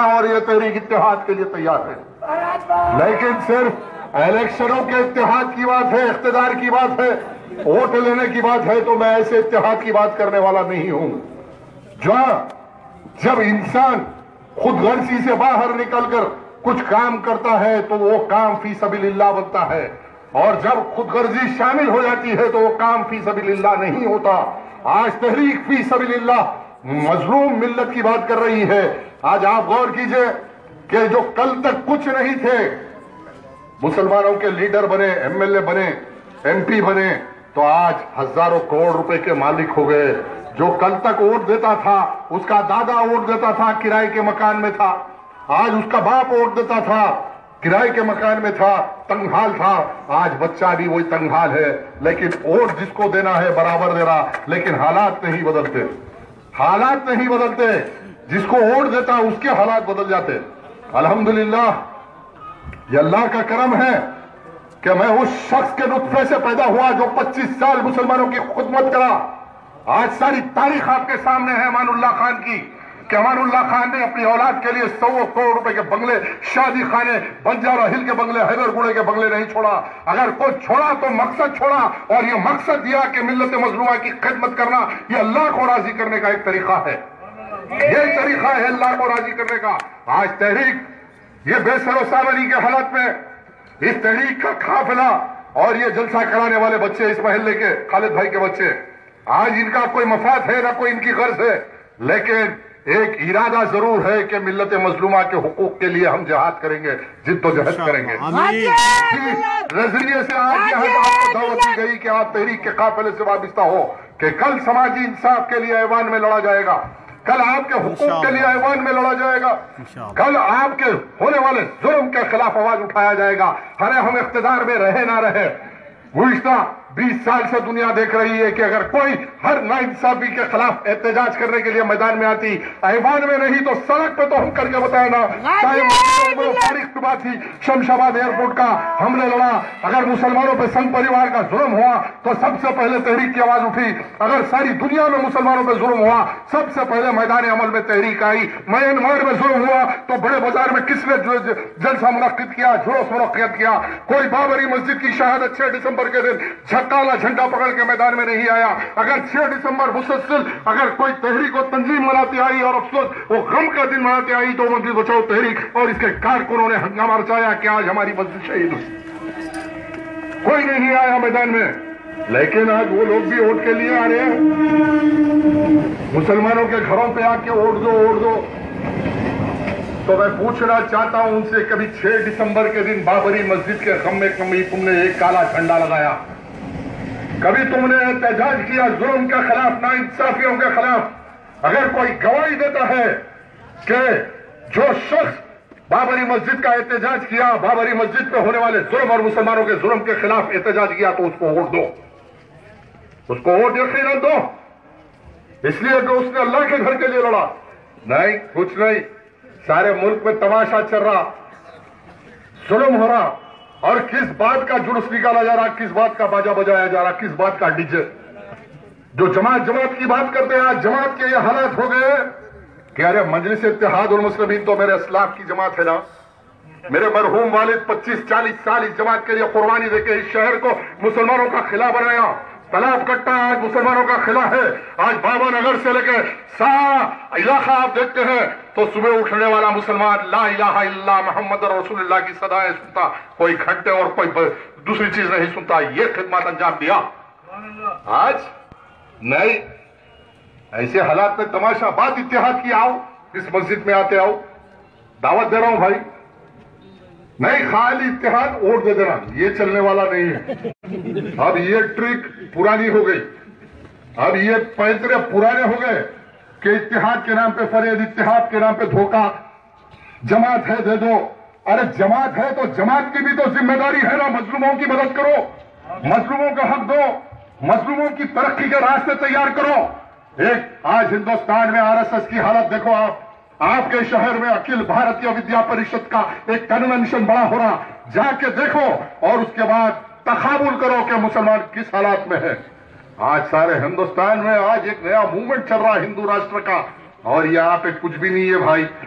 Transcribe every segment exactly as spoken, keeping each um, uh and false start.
और ये तहरीक इत्तेहाद के लिए तैयार है। लेकिन सिर्फ इलेक्शनों के इत्तेहाद की बात है, इख्तिदार की बात है, वोट लेने की बात है, तो मैं ऐसे इत्तेहाद की बात करने वाला नहीं हूं। जो जब इंसान खुद गर्जी से बाहर निकलकर कुछ काम करता है तो वो काम फी सबीलिल्लाह बनता है, और जब खुद गर्जी शामिल हो जाती है तो वो काम फी सबीलिल्लाह नहीं होता। आज तहरीक फी सबीलिल्लाह मजलूम मिल्लत की बात कर रही है। आज आप गौर कीजिए कि जो कल तक कुछ नहीं थे, मुसलमानों के लीडर बने, एमएलए बने, एमपी बने, तो आज हजारों करोड़ रुपए के मालिक हो गए। जो कल तक वोट देता था, उसका दादा वोट देता था, किराए के मकान में था, आज उसका बाप वोट देता था, किराए के मकान में था, तंगहाल था, आज बच्चा भी वही तंगहाल है। लेकिन वोट जिसको देना है बराबर दे रहा, लेकिन हालात नहीं बदलते, हालात नहीं बदलते। जिसको वोट देता उसके हालात बदल जाते। अल्हम्दुलिल्लाह, ये अल्लाह का करम है कि मैं उस शख्स के नुत्फे से पैदा हुआ जो पच्चीस साल मुसलमानों की खुदमत करा। आज सारी तारीख आपके सामने है अमानुल्लाह खान की, कि अमानुल्लाह खान ने अपनी औलाद के लिए सौ करोड़ रुपए के बंगले, शादी खाने, बंजारा हिल के बंगले, हैदरगुड़े के बंगले नहीं छोड़ा। अगर कोई छोड़ा तो मकसद छोड़ा, और ये मकसद दिया कि मिल्लत मजलूमा की खिदमत करना, ये अल्लाह को राजी करने का एक तरीका है। ये तरीका है अल्लाह को राजी करने का। आज तहरीक ये बेसरो सावरी के हालात में इस तहरीक का काफिला और ये जलसा कराने वाले बच्चे, इस महल्ले के खालिद भाई के बच्चे, आज इनका कोई मफाद है ना कोई इनकी गर्ज है, लेकिन एक इरादा जरूर है कि मिल्लत मजलूमा के हुकूक के लिए हम जिहाद करेंगे, जिद्दोजहद करेंगे। नजरिए से आज यहाँ आपको दावत दी गई कि आप तहरीक के काफिले से वाबिस्ता हो, कि कल समाजी इंसाफ के लिए ऐवान में लड़ा जाएगा, कल आपके हुकूक के लिए ऐवान में लड़ा जाएगा, कल आपके होने वाले जुर्म के खिलाफ आवाज उठाया जाएगा। अरे हम इख्तिदार में रहे ना रहे, गुज़िश्ता बीस साल से दुनिया देख रही है कि अगर कोई हर नाइंसाफी के खिलाफ एहतजाज करने के लिए मैदान में आती, ऐवान में नहीं तो सड़क पे तो हम करके बताए ना। तारीख बात थी शमशाबाद एयरपोर्ट का, हमने लड़ा। अगर मुसलमानों पे संघ परिवार का जुर्म हुआ तो सबसे पहले तहरीक की आवाज उठी। अगर सारी दुनिया में मुसलमानों पे जुर्म हुआ, सबसे पहले मैदान अमल में तहरीक आई। म्यांमार में जुर्म हुआ तो बड़े बाजार में किसने जलसा मुनक्किद किया, जुलूस मुनक्किद किया। कोई बाबरी मस्जिद की शहादत छह दिसंबर के दिन काला झंडा पकड़ के मैदान में नहीं आया। अगर छह दिसंबर मुसलसल अगर कोई तहरीक और तंजीम मनाती आई और अफसोस वो गम का दिन मनाती आई, तो मस्जिद बचाओ तहरीक और इसके कारकुनों ने हंगामा मचाया कि आज हमारी मस्जिद शहीद हुई। कोई नहीं आया मैदान में, लेकिन आज वो लोग भी वोट के लिए आ रहे हैं। मुसलमानों के घरों पे आके वोट दो वोट दो। तो मैं पूछना चाहता हूं उनसे, कभी छह दिसंबर के दिन बाबरी मस्जिद के गम में कभी तुमने एक काला झंडा लगाया? कभी तुमने एहतजाज किया जुल्म के खिलाफ, नाइंसाफियों के खिलाफ? अगर कोई गवाही देता है कि जो शख्स बाबरी मस्जिद का एहतजाज किया, बाबरी मस्जिद पे होने वाले जुल्म और मुसलमानों के जुल्म के खिलाफ एहतजाज किया, तो उसको वोट दो, उसको वोट यकीनन दो, इसलिए कि उसने अल्लाह के घर के लिए लड़ा। नहीं, कुछ नहीं, सारे मुल्क में तमाशा चल रहा, जुल्म हो रहा, और किस बात का जुलूस निकाला जा रहा, किस बात का बाजा बजाया जा रहा, किस बात का डीजे। जो जमात जमात की बात करते हैं, आज जमात के ये हालात हो गए कि अरे मजलिस इत्तेहाद उल मुस्लिमीन तो मेरे असलाफ की जमात है ना। मेरे मरहूम वालिद पच्चीस चालीस साल इस जमात के लिए कुर्बानी देके इस शहर को मुसलमानों का किला बनाया। तालाब कट्टा आज मुसलमानों का किला है। आज बाबा नगर से लेकर सारा इलाका आप देखते हैं तो सुबह उठने वाला मुसलमान ला इलाहा इल्लल्लाह मुहम्मद रसूलुल्लाह की सदाएं सुनता, कोई घंटे और कोई दूसरी चीज नहीं सुनता। ये खिदमत अंजाम दिया। आज नहीं, ऐसे हालात में तमाशा बात इत्तेहाद की आओ, इस मस्जिद में आते आओ, दावत दे रहा हूं भाई। नहीं, खाली इत्तेहाद वोट दे देना, ये चलने वाला नहीं है। अब ये ट्रिक पुरानी हो गई, अब ये पैतरे पुराने हो गए कि इत्तेहाद के नाम पे फरेब, इत्तेहाद के नाम पे धोखा, जमात है दे दो। अरे जमात है तो जमात की भी तो जिम्मेदारी है ना, मजलूमों की मदद करो, मजलूमों का हक दो, मजलूमों की तरक्की के रास्ते तैयार करो। एक आज हिंदुस्तान में आरएसएस की हालत देखो आप, आपके शहर में अखिल भारतीय विद्या परिषद का एक कन्वेंशन बड़ा हो रहा, जाके देखो और उसके बाद तखाबुल करो कि मुसलमान किस हालात में है। आज सारे हिंदुस्तान में आज एक नया मूवमेंट चल रहा है हिंदू राष्ट्र का, और यहाँ पे कुछ भी नहीं है भाई।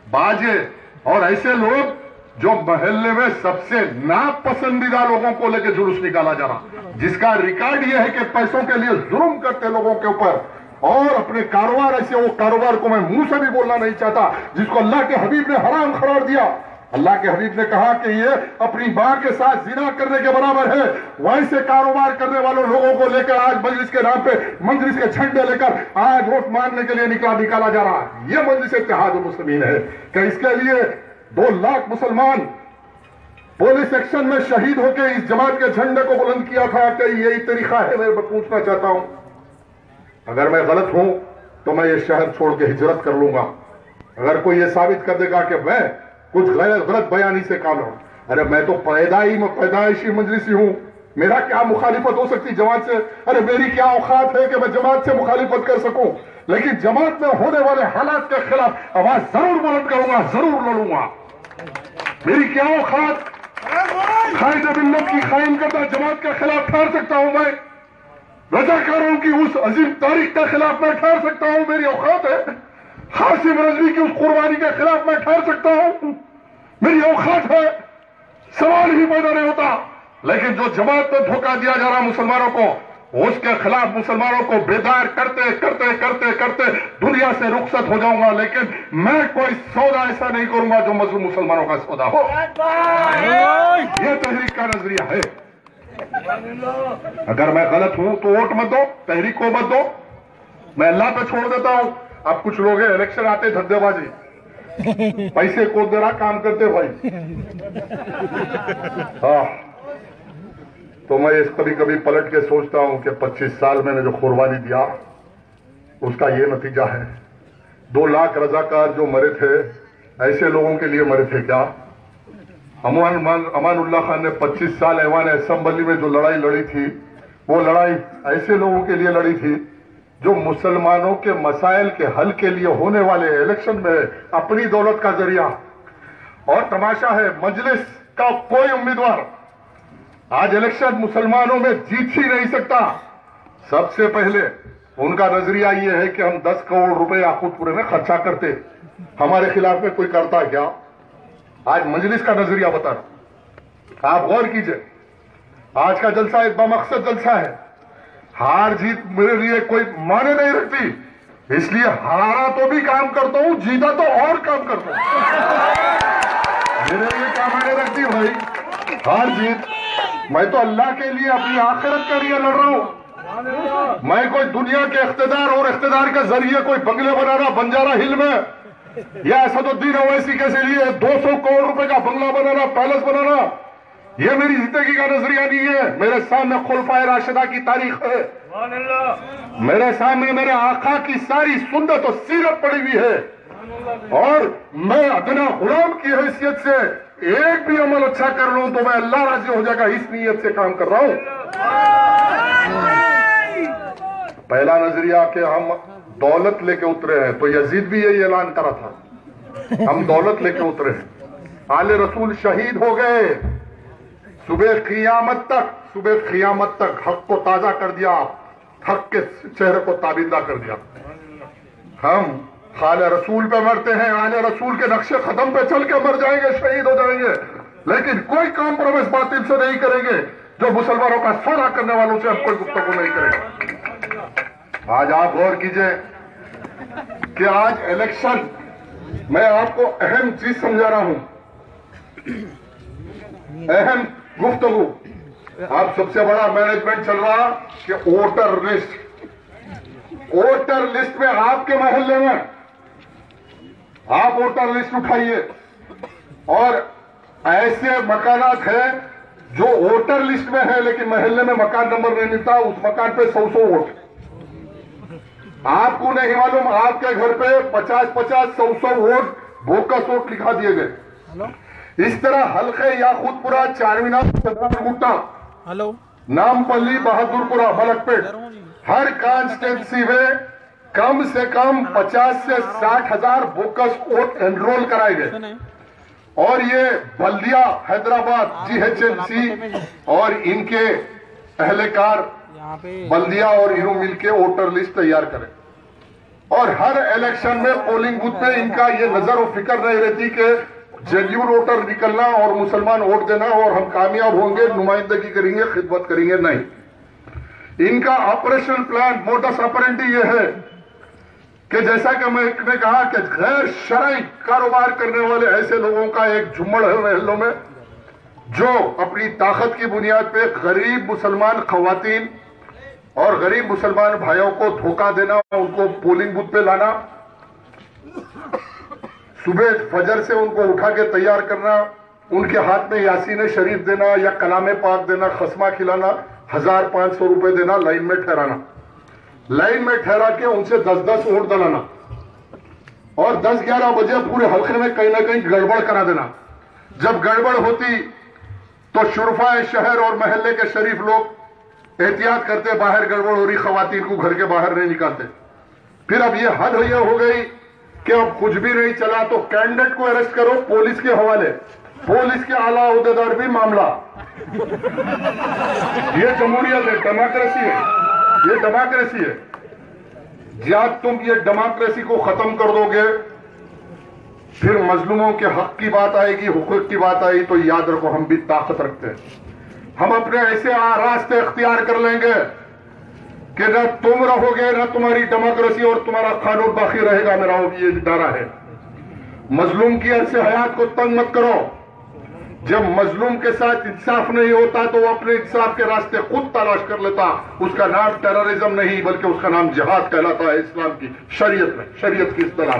बाजे और ऐसे लोग जो मोहल्ले में सबसे नापसंदीदा लोगों को लेकर जुलूस निकाला जा रहा, जिसका रिकॉर्ड यह है कि पैसों के लिए जुल्म करते लोगों के ऊपर और अपने कारोबार ऐसे, वो कारोबार को मैं मुंह से भी बोलना नहीं चाहता, जिसको अल्लाह के हबीब ने हराम करार दिया। अल्लाह के हबीब ने कहा कि ये अपनी मां के साथ जिना करने के बराबर है। वैसे कारोबार करने वालों लोगों को लेकर आज मजलिस के नाम पे मजलिस के झंडे लेकर आज वोट मांगने के लिए निकला निकाला जा रहा है। ये मजलिस इत्तेहादुल मुस्लिमीन है कि इसके लिए दो लाख मुसलमान पुलिस एक्शन में शहीद होकर इस जमात के झंडे को बुलंद किया था। कि यही तरीका है? मैं पूछना चाहता हूं, अगर मैं गलत हूं तो मैं ये शहर छोड़ के हिजरत कर लूंगा। अगर कोई ये साबित कर देगा कि मैं कुछ गलत गलत बयानी से काम हूं, अरे मैं तो पैदाई में पैदाइशी मजलिसी हूं, मेरा क्या मुखालिफत हो सकती जमात से? अरे मेरी क्या औकात है कि मैं जमात से मुखालिफत कर सकूं? लेकिन जमात में होने वाले हालात के खिलाफ आवाज जरूर बुलंद करूंगा, जरूर लड़ूंगा। मेरी क्या औकात? कायदे मिल्लत की कायम करता जमात के खिलाफ ठहर सकता हूं मैं? रजाकारों की उस अजीम तारीख के खिलाफ मैं ठहर सकता हूं? मेरी औकात है? हासिम रजवी की उस कुर्बानी के खिलाफ मैं ठहर सकता हूं? मेरी औकात है? सवाल ही पैदा नहीं होता। लेकिन जो जमात में धोखा दिया जा रहा मुसलमानों को, उसके खिलाफ मुसलमानों को बेदार करते करते करते करते दुनिया से रुखसत हो जाऊंगा। लेकिन मैं कोई सौदा ऐसा नहीं करूंगा जो मजलूम मुसलमानों का सौदा हो। यह तहरीक का नजरिया है। अगर मैं गलत हूं तो वोट मत दो, तहरीक को मत दो, मैं अल्लाह पे छोड़ देता हूं। अब कुछ लोग हैं इलेक्शन आते धंधेबाजी, पैसे को दे रहा काम करते भाई। हाँ, तो मैं इस कभी कभी पलट के सोचता हूं कि पच्चीस साल मैंने जो कुर्बानी दिया उसका ये नतीजा है। दो लाख रजाकार जो मरे थे, ऐसे लोगों के लिए मरे थे क्या? अमान अमानुल्लाह खान ने पच्चीस साल ऐवान असेंबली में जो लड़ाई लड़ी थी, वो लड़ाई ऐसे लोगों के लिए लड़ी थी जो मुसलमानों के मसाइल के हल के लिए होने वाले इलेक्शन में अपनी दौलत का जरिया। और तमाशा है, मजलिस का कोई उम्मीदवार आज इलेक्शन मुसलमानों में जीत ही नहीं सकता। सबसे पहले उनका नजरिया यह है कि हम दस करोड़ रुपए याकूतपुरे में खर्चा करते, हमारे खिलाफ में कोई करता क्या? आज मजलिस का नजरिया बता रहा, आप गौर कीजिए। आज का जलसा एक बामकसद जलसा है। हार जीत मेरे लिए कोई माने नहीं रखती, इसलिए हारा तो भी काम करता हूं, जीता तो और काम करता हूं। मेरे लिए क्या माने रखती भाई हार जीत? मैं तो अल्लाह के लिए, अपनी आखिरत के लिए लड़ रहा हूं। मैं कोई दुनिया के इख्तिदार और इख्तिदार के जरिए कोई बंगले बना रहा बंजारा हिल में, या असदुद्दीन ओवैसी के लिए दो सौ करोड़ रुपए का बंगला बनाना, पैलेस बनाना, ये मेरी जिंदगी का नजरिया नहीं है। मेरे सामने खुलफाए राशिदा की तारीख है, मेरे सामने मेरे आका की सारी सुन्नत और सीरत पड़ी हुई है, और मैं अदना गुलाम की हैसियत से एक भी अमल अच्छा कर लूं तो मैं अल्लाह राजी हो जाएगा, इस नीयत से काम कर रहा हूं। पहला नजरिया कि हम दौलत लेके उतरे हैं, तो यजीद भी यही ऐलान करा था, हम दौलत लेके उतरे हैं। आले रसूल शहीद हो गए, सुबह खियामत तक सुबह खियामत तक हक को ताजा कर दिया, हक के चेहरे को ताबिंदा कर दिया। हम आले रसूल पे मरते हैं, आले रसूल के नक्शे कदम पे चल के मर जाएंगे, शहीद हो जाएंगे, लेकिन कोई कॉम्प्रोमाइज बातिल से नहीं करेंगे। जो मुसलमानों का सौदा करने वालों से हम कोई गुफ्तगू नहीं करेंगे। आज आप गौर कीजिए कि आज इलेक्शन, मैं आपको अहम चीज समझा रहा हूं, अहम गुफ्तगू। आप सबसे बड़ा मैनेजमेंट चल रहा कि वोटर लिस्ट, वोटर लिस्ट में आपके मोहल्ले में आप वोटर लिस्ट उठाइए, और ऐसे मकानात हैं जो वोटर लिस्ट में है लेकिन मोहल्ले में मकान नंबर नहीं मिलता, उस मकान पे सौ सौ वोट। आपको नहीं मालूम, आपके घर पे पचास पचास सौ सौ वोट बोकस वोट लिखा दिए गए। इस तरह हल्के याकूतपुरा, चारमीनार, गुट्टा, हेलो, नामपल्ली, बहादुरपुरा, मलकपेट, हर कॉन्स्टिट्यूंसी में कम से कम पचास से साठ हजार बोकस वोट एनरोल कराए गए। और ये बल्दिया, हैदराबाद, जीएचएमसी और इनके अहलकार बल्दिया और इन्हों मिलके वोटर लिस्ट तैयार करें। और हर इलेक्शन में पोलिंग बूथ पे इनका ये नजर और फिक्र नहीं रहती कि जेन्युइन वोटर निकलना और मुसलमान वोट देना और हम कामयाब होंगे, नुमाइंदगी करेंगे, खिदमत करेंगे। नहीं, इनका ऑपरेशनल प्लान, मोडस ऑपरेंडी ये है कि जैसा कि मैंने कहा कि गैर शरई कारोबार करने वाले ऐसे लोगों का एक झुम्मड़ है महलों में, जो अपनी ताकत की बुनियाद पे गरीब मुसलमान खवातीन और गरीब मुसलमान भाइयों को धोखा देना, उनको पोलिंग बूथ पे लाना, सुबह फजर से उनको उठा के तैयार करना, उनके हाथ में यासीन शरीफ देना या कलामे पाक देना, खस्मा खिलाना, हजार पांच सौ रुपए देना, लाइन में ठहराना, लाइन में ठहरा के उनसे दस दस वोट दलाना और दस ग्यारह बजे पूरे हल्के में कहीं ना कहीं गड़बड़ करा देना। जब गड़बड़ होती तो शुरफाए शहर और महल्ले के शरीफ लोग एहतियात करते, बाहर गड़बड़ हो रही, खवातीन को घर के बाहर नहीं निकालते। फिर अब ये हद ये हो गई कि अब कुछ भी नहीं चला तो कैंडिडेट को अरेस्ट करो, पुलिस के हवाले, पुलिस के आला अहदेदार भी मामला। ये जमहूरियत है, डेमोक्रेसी है, ये डेमोक्रेसी है। जब तुम ये डेमोक्रेसी को खत्म कर दोगे, फिर मजलूमों के हक की बात आएगी, हुकूक की बात आई तो याद रखो हम भी ताकत रखते हैं। हम अपने ऐसे रास्ते इख्तियार कर लेंगे कि न तुम रहोगे, न तुम्हारी डेमोक्रेसी और तुम्हारा कानून बाकी रहेगा। मेरा ये दारा है, मजलूम की अरसे हयात को तंग मत करो। जब मजलूम के साथ इंसाफ नहीं होता तो वो अपने इंसाफ के रास्ते खुद तलाश कर लेता। उसका नाम टेररिज्म नहीं बल्कि उसका नाम जिहाद कहलाता है इस्लाम की शरीयत में, शरीयत की इस्तिलाह।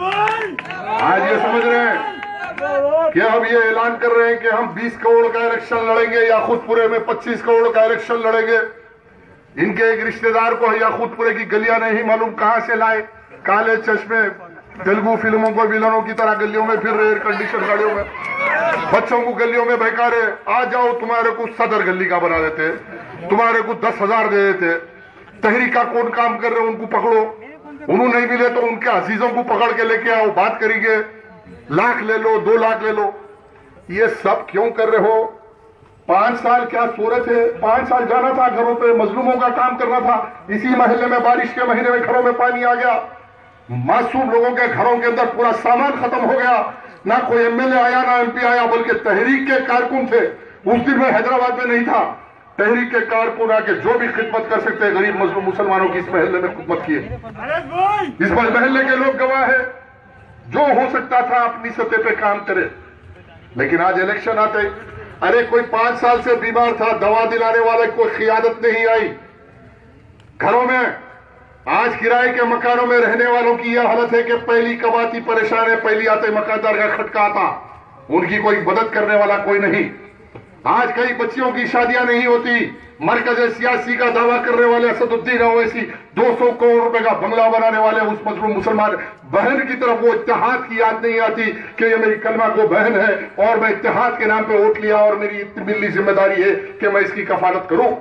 आज ये समझ रहे हैं कि अब ये ऐलान कर रहे हैं कि हम बीस करोड़ का इलेक्शन लड़ेंगे, याकूतपुरे में पच्चीस करोड़ का इलेक्शन लड़ेंगे। इनके एक रिश्तेदार को याकूतपुरे की गलियां नहीं मालूम कहां से लाए, काले चश्मे, तेलुगु फिल्मों को विलनों की तरह गलियों में फिर रहे, एयर कंडीशन गाड़ियों में, बच्चों को गलियों में बहका रहे। आ जाओ, तुम्हारे को सदर गली का बना देते, तुम्हारे को दस हजार दे देते। तहरीका कौन काम कर रहे उनको पकड़ो, उन्होंने नहीं मिले तो उनके अजीजों को पकड़ के लेके आओ, बात करेंगे, लाख ले लो, दो लाख ले लो। ये सब क्यों कर रहे हो? पांच साल क्या सूरत है? पांच साल जाना था घरों पे, मजलूमों का काम करना था। इसी महल्ले में बारिश के महीने में घरों में पानी आ गया, मासूम लोगों के घरों के अंदर पूरा सामान खत्म हो गया। ना कोई एमएलए आया, ना एमपी आया, बल्कि तहरीक के कारकुन थे। उस दिन में हैदराबाद में नहीं था, तहरीक के कारकुन आके जो भी खिदमत कर सकते हैं गरीब मजलूम मुसलमानों की इस महल्ले में खिदमत किए। इस महल्ले के लोग गवाह है, जो हो सकता था अपनी सतह पे काम करे। लेकिन आज इलेक्शन आते, अरे कोई पांच साल से बीमार था, दवा दिलाने वाले कोई खियादत नहीं आई घरों में। आज किराए के मकानों में रहने वालों की यह हालत है कि पहली कमाती परेशान है, पहली आते मकानदार का खटका आता, उनकी कोई मदद करने वाला कोई नहीं। आज कई बच्चियों की शादियां नहीं होती। मरकज सियासी का दावा करने वाले असदुद्दीन ओवैसी दो सौ करोड़ रुपए का बंगला बनाने वाले उस मजलूम मुसलमान बहन की तरफ वो इत्तेहाद की याद नहीं आती कि ये मेरी कलमा को बहन है और मैं इत्तेहाद के नाम पे वोट लिया और मेरी मिली जिम्मेदारी है कि मैं इसकी कफालत करूं।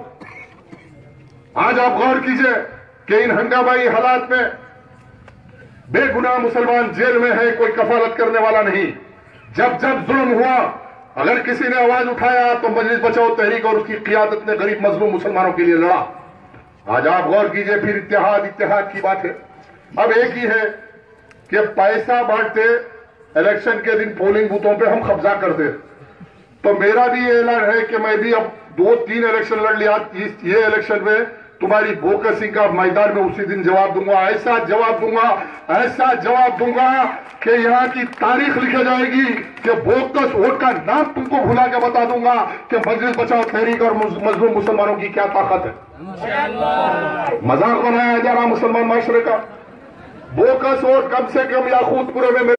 आज आप गौर कीजिए कि इन हंगामाई हालात में बेगुनाह मुसलमान जेल में है, कोई कफालत करने वाला नहीं। जब जब जुल्म हुआ, अगर किसी ने आवाज उठाया तो मजलिस बचाओ तहरीक और उसकी क़ियादत ने गरीब मजलूम मुसलमानों के लिए लड़ा। आज आप गौर कीजिए, फिर इत्तेहाद इत्तेहाद की बात है। अब एक ही है कि पैसा बांटते, इलेक्शन के दिन पोलिंग बूथों पे हम कब्जा करते। तो मेरा भी ये ऐलान है कि मैं भी अब दो तीन इलेक्शन लड़ लिया, ये इलेक्शन में तुम्हारी भोकर सिंह का मैदान में उसी दिन जवाब दूंगा। ऐसा जवाब दूंगा, ऐसा जवाब दूंगा कि यहाँ की तारीख लिखी जाएगी कि बोकस वोट का नाम तुमको भुला के बता दूंगा कि मजलिस बचाओ तहरीक और मजलूम मुसलमानों की क्या ताकत है। मजाक बनाया जा रहा मुसलमान माशरे का। बोकस वोट कम से कम याकूतपुरे में